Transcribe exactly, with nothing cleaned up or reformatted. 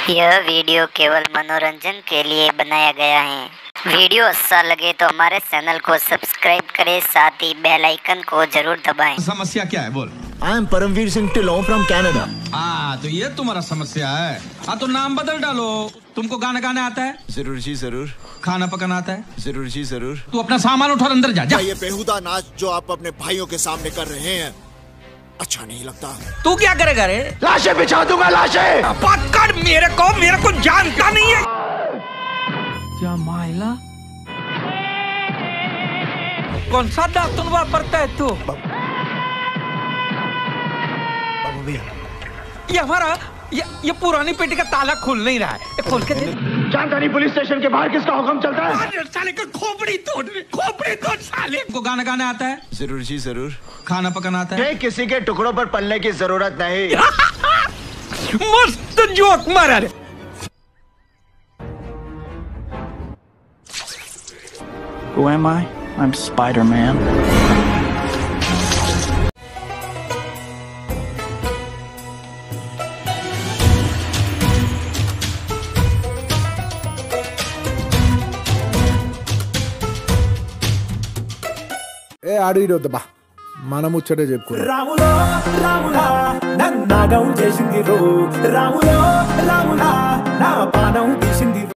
यह वीडियो केवल मनोरंजन के लिए बनाया गया है। वीडियो अच्छा लगे तो हमारे चैनल को सब्सक्राइब करें, साथ ही बेल आइकन को जरूर दबाएं। समस्या क्या है बोल? I am Paramvir Singh Tillo from Canada. हाँ तो ये तुम्हारा समस्या है। हाँ तो नाम बदल डालो। तुमको गाना गाने आता है? जरूर जी जरूर। खाना पकाना आता है? जरूर जी जरूर। तू अपना सामान उठा और अंदर जा, जा। ये बेहुदा नाच जो आप अपने भाइयों के सामने कर रहे हैं अच्छा नहीं लगता। तू क्या करेगा रे? लाशें बिछा दूंगा, लाशें। पकड़ मेरे को, मेरे को जानता नहीं है क्या माइला? कौन सा दातुन वापरता है तू? बाबू भैया, ये हमारा ये, ये पुरानी पेटी का ताला खुल नहीं रहा है, ये खोल के दे। चांदनी पुलिस स्टेशन के बाहर किसका हुक्म चलता है? साले का खोपड़ी तोड़, खोपड़ी तोड़ साले। को गाना गाने आता है? जरूर जी जरूर। खाना पकाना आता है? किसी के टुकड़ों पर पलने की जरूरत नहीं। मस्त जोक मारा रे। Who am I? I'm Spider-Man. ఏ ఆడు ఇడొద్దబ్బా మన ముచ్చటే చెప్పుకో. రాములో రాములా నన్నాగం చేసింది రో రాములో రాములా నా పానం తీసింది.